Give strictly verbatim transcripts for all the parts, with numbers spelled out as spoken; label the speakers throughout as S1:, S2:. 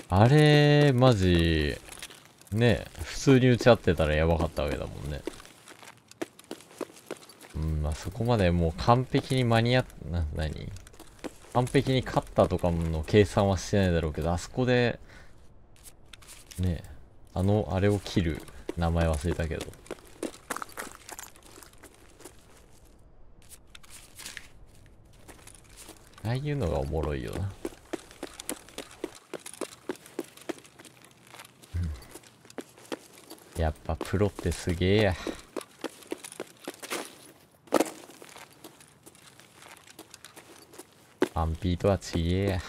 S1: あれ、マジ、ね、普通に打ち合ってたらやばかったわけだもんね。うん、まあそこまでもう完璧に間に合っ、な、何完璧に勝ったとかの計算はしてないだろうけど、あそこで、ね、あの、あれを切る、名前忘れたけど。ああいうのがおもろいよな。やっぱプロってすげえや。ワンピーとはちげえや。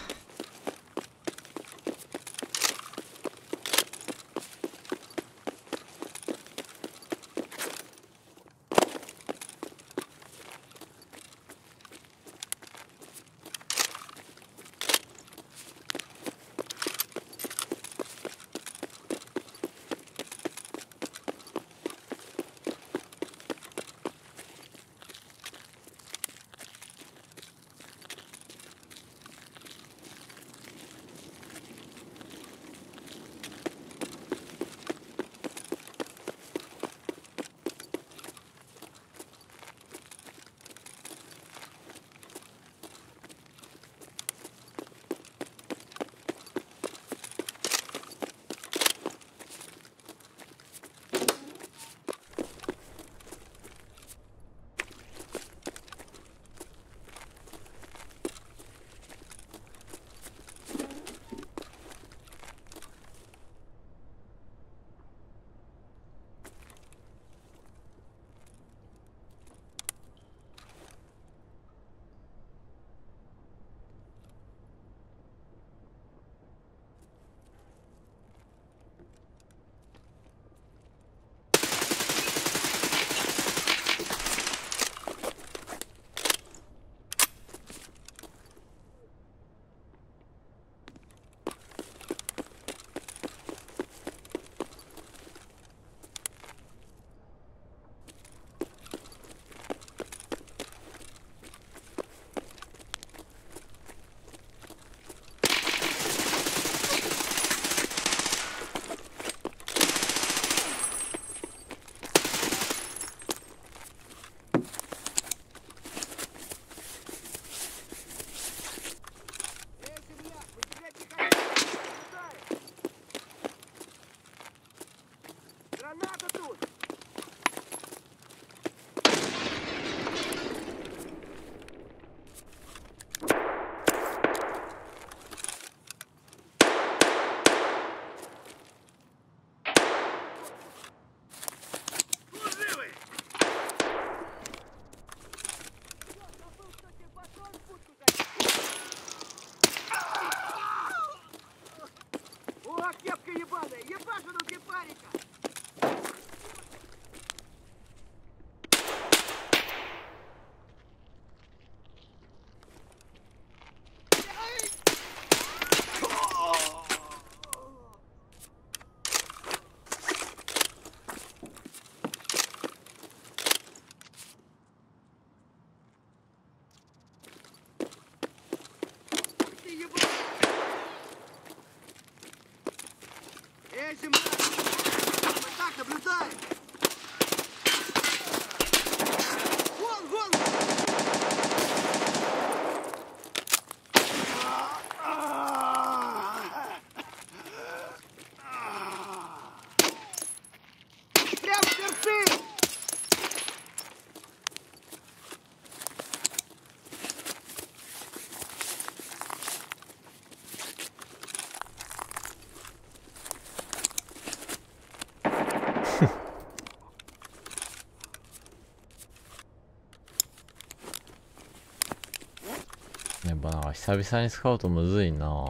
S1: やっぱなんか久々に使うとむずいな。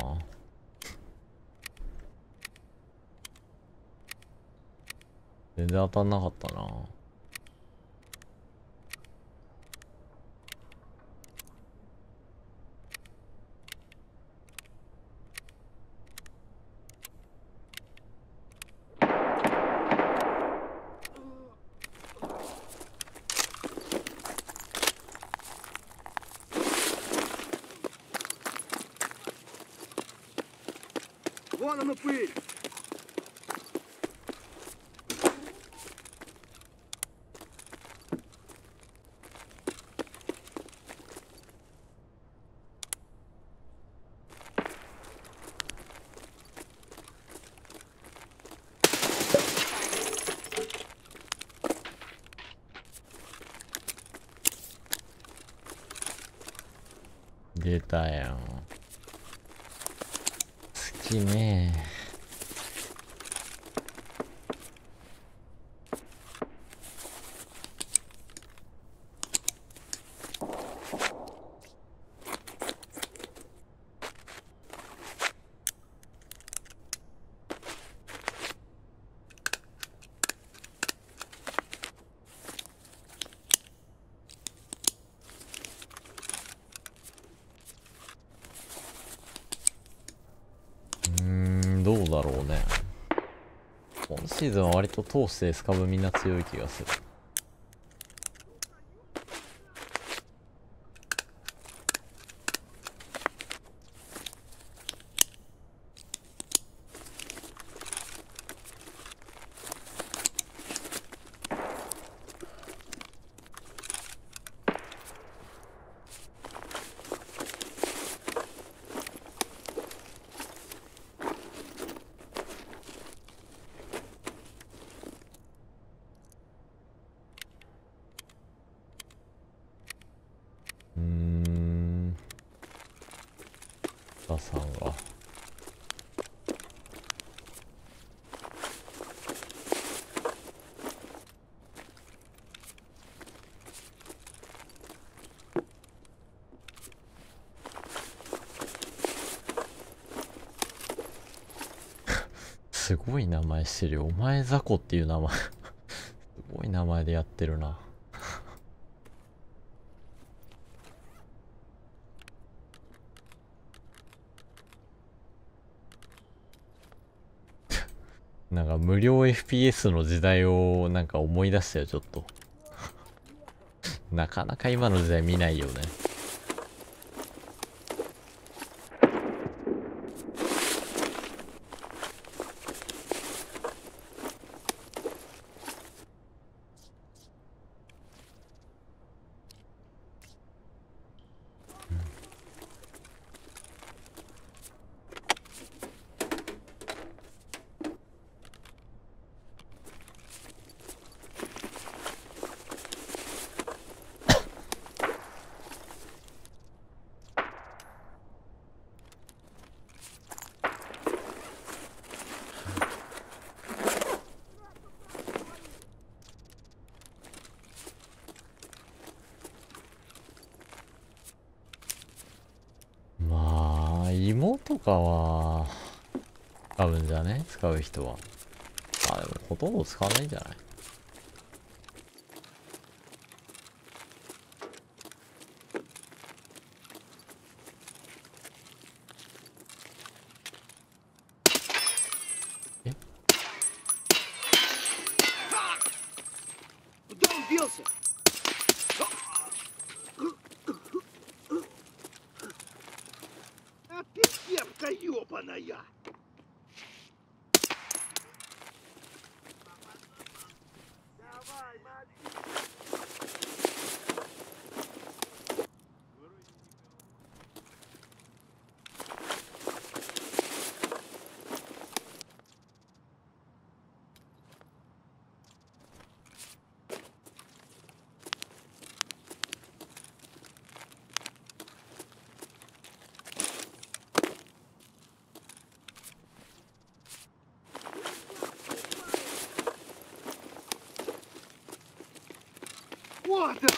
S1: 全然当たんなかったな。
S2: Вон оно пыль!
S1: 出たよ。好きね。どうだろうね。今シーズンは割と通してエスカブみんな強い気がする。うーん。ダさんが。すごい名前してるよ。お前雑魚っていう名前。すごい名前でやってるな。なんか無料 エフピーエス の時代をなんか思い出したよ、ちょっと。なかなか今の時代見ないよね。まあ、芋とかは、使うんじゃね使う人は。あ、でもほとんど使わないんじゃない？え？
S2: Куда он делся? А ты девка ёбаная! Давай, мать! Вот он!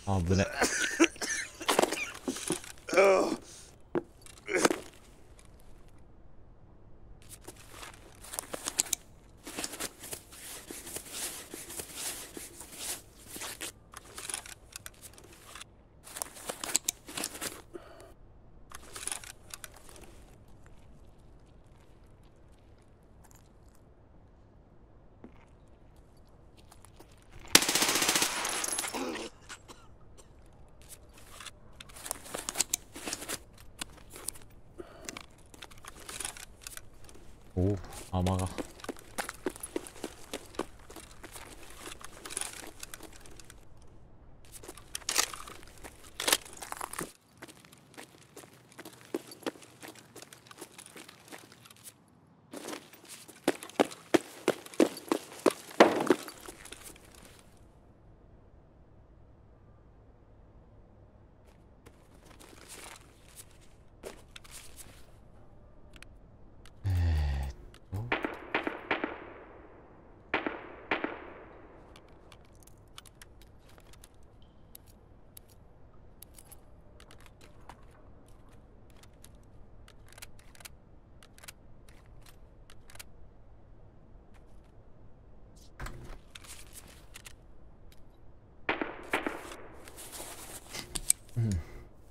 S1: あぶね。おお、甘が。うん。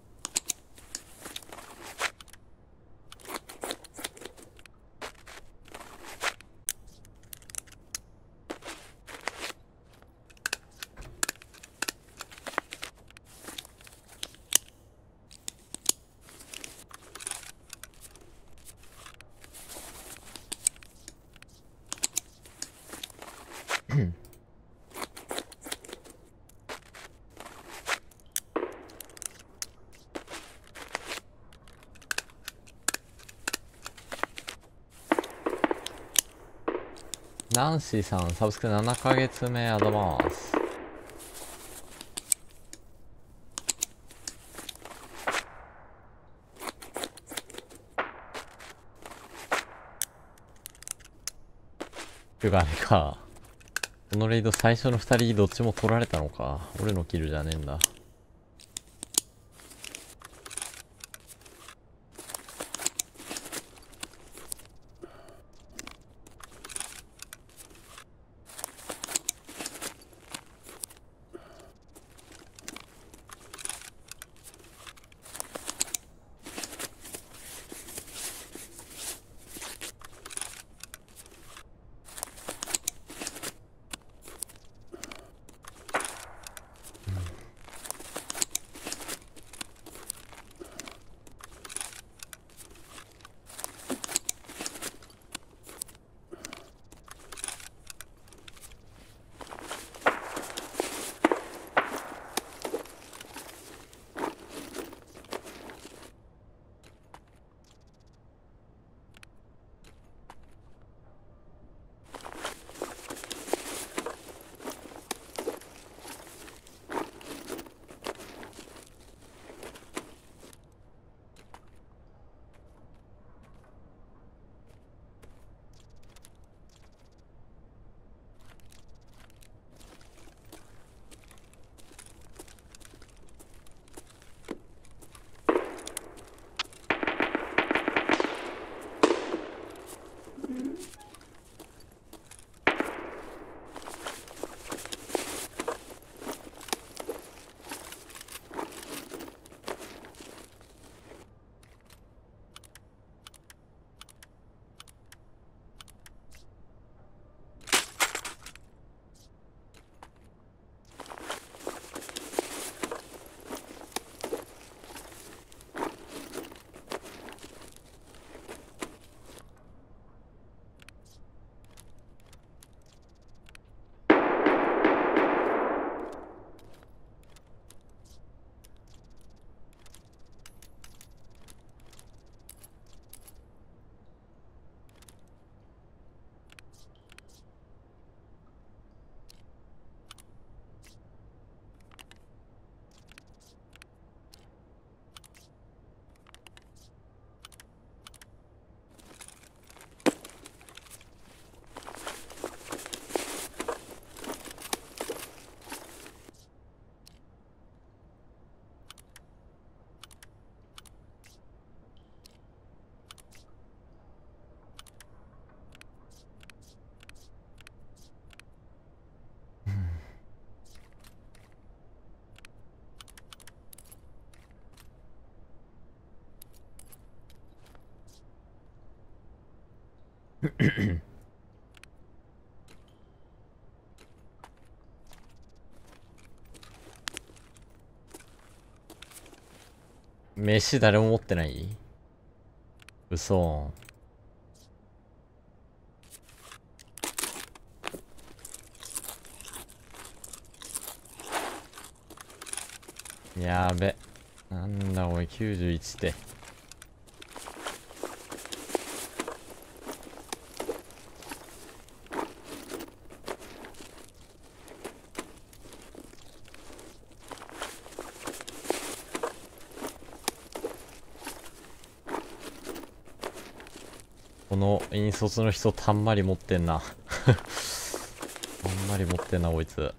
S1: ナンシーさん、サブスクななかげつめアドバンス。てかあれか。このレイド最初のふたりどっちも取られたのか。俺のキルじゃねえんだ。 飯誰も持ってない？嘘。やべ。なんだおい、きゅうじゅういちって。この引率の人たんまり持ってんな。たんまり持ってんなこいつ。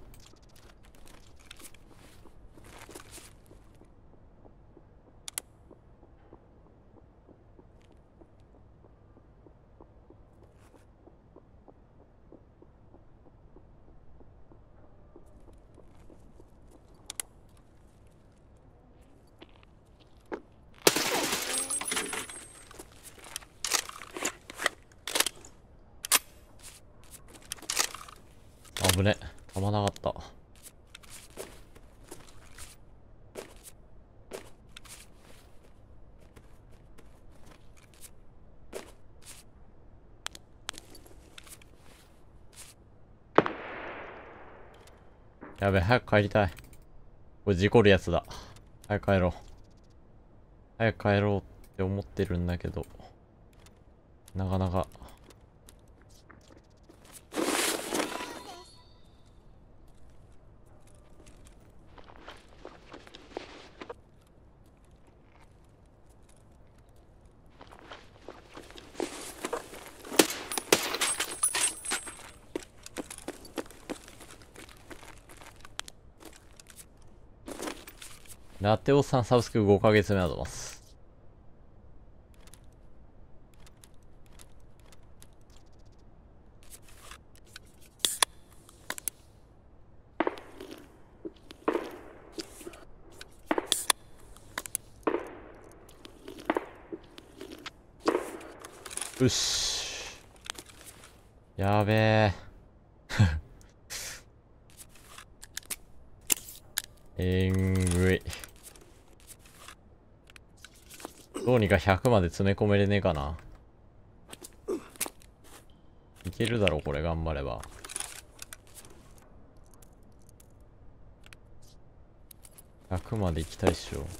S1: 危ね。たまなかった。やべ、早く帰りたい。これ事故るやつだ。早く帰ろう。早く帰ろうって思ってるんだけど、なかなか。ラテオさんサブスクごかげつめだと思います。よし。やべえ。えんぐい。どうにかひゃくまで詰め込めれねえかな。いけるだろこれ頑張れば。ひゃくまで行きたいっしょ。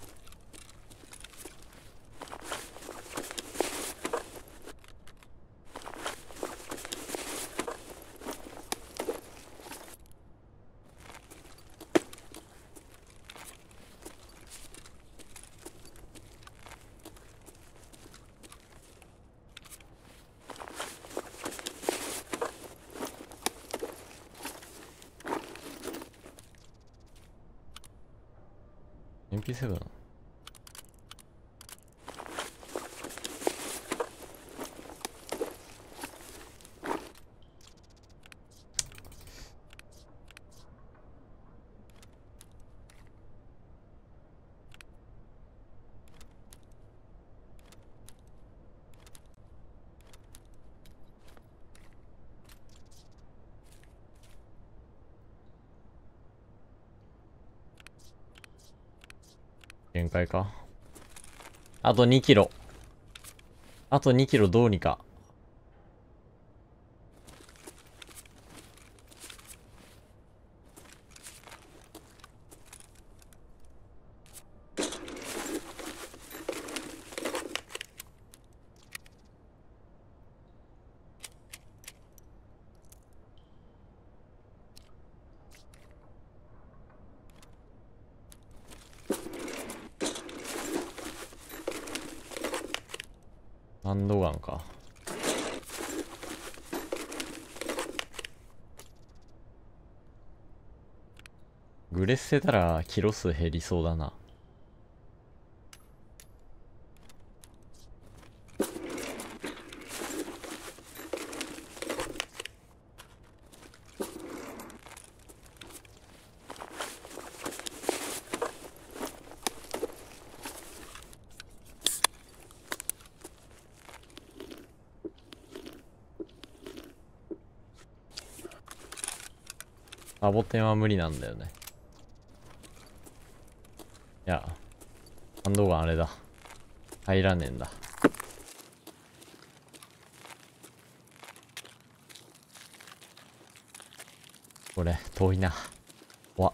S1: エムピーセブン？ 限界か。あとにキロ。あとにキロどうにか。ハンドガンか。グレ捨てたらキロ数減りそうだな。 サボテンは無理なんだよね。いや、ハンドガンあれだ。入らねえんだ。これ、遠いな。わ。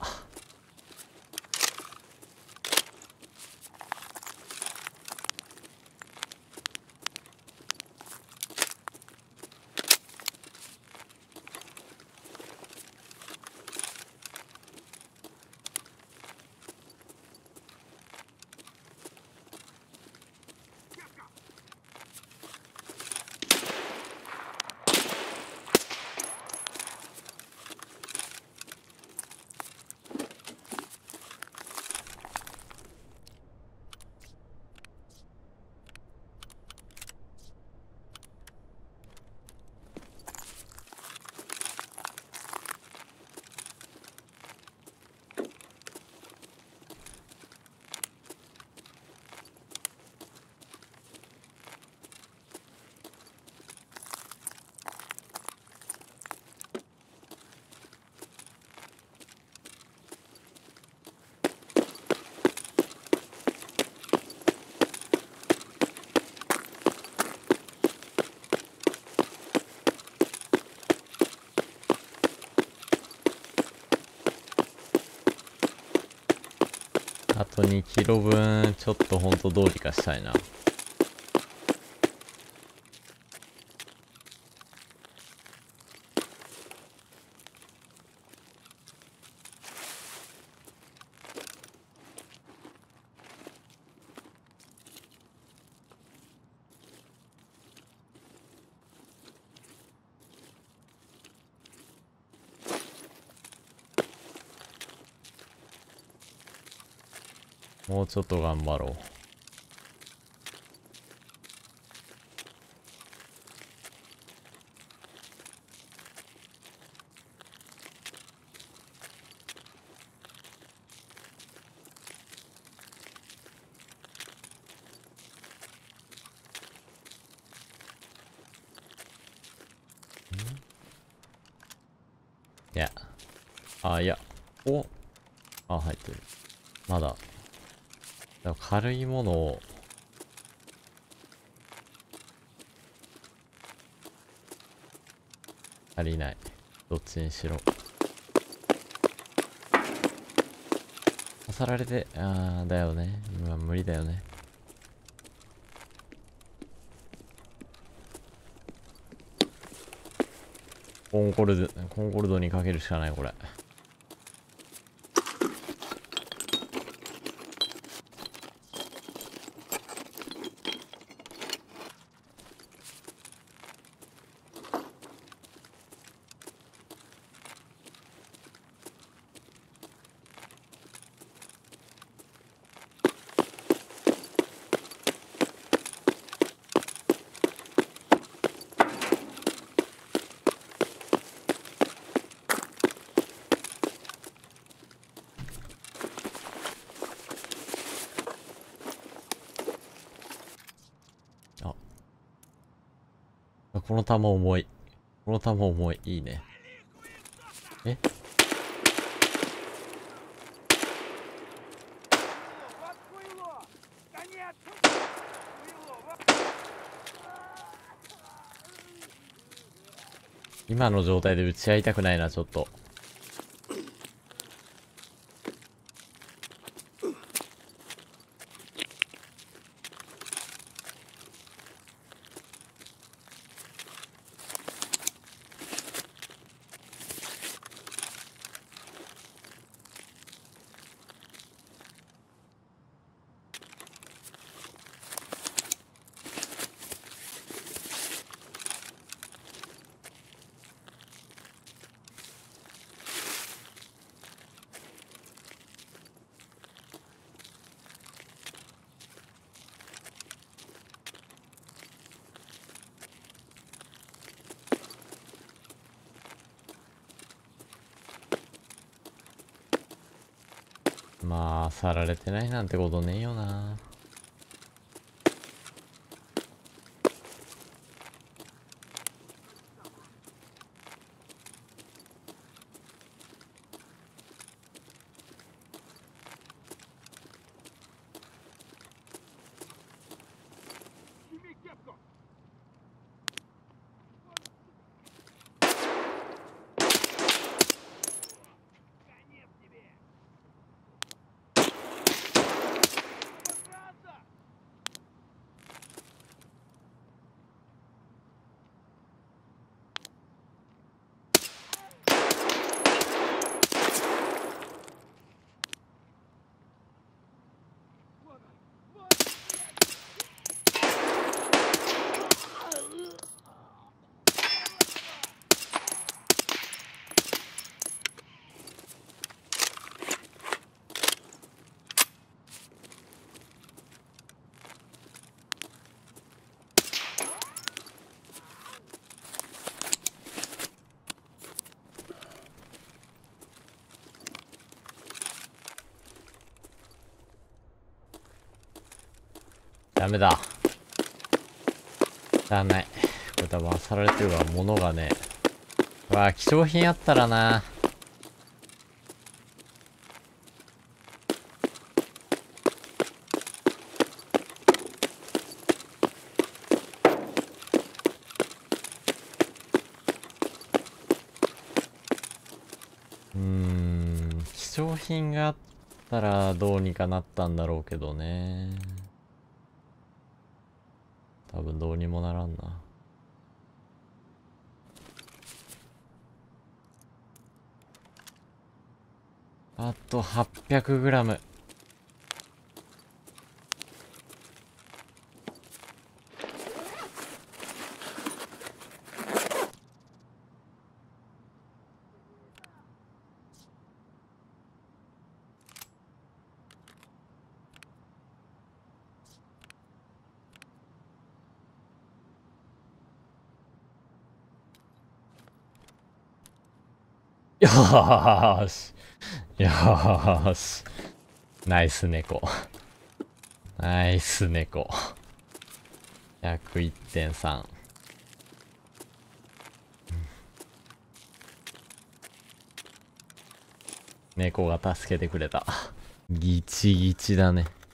S1: あとにキロぶん、ちょっとほんとどうにかしたいな。もうちょっと頑張ろう。いや。あ、いや。お。あ、入ってる。まだ。でも軽いものを。足りない。どっちにしろ。刺さられて、あー、だよね。今無理だよね。コンコルド、コンコルドにかけるしかない、これ。あ、この弾重い。この弾重い。いいね。え今の状態で打ち合いたくないな、ちょっと。まあ、去られてないなんてことねえよな。 ダメだ。だない。これ多分漁られてるから物がね。うわあ、希少品あったらな。うーん、希少品があったらどうにかなったんだろうけどね。多分どうにもならんな。あと はっぴゃくグラム。よーし。よーし。ナイス猫。ナイス猫。ひゃくいってんさん。猫が助けてくれた。ギチギチだね。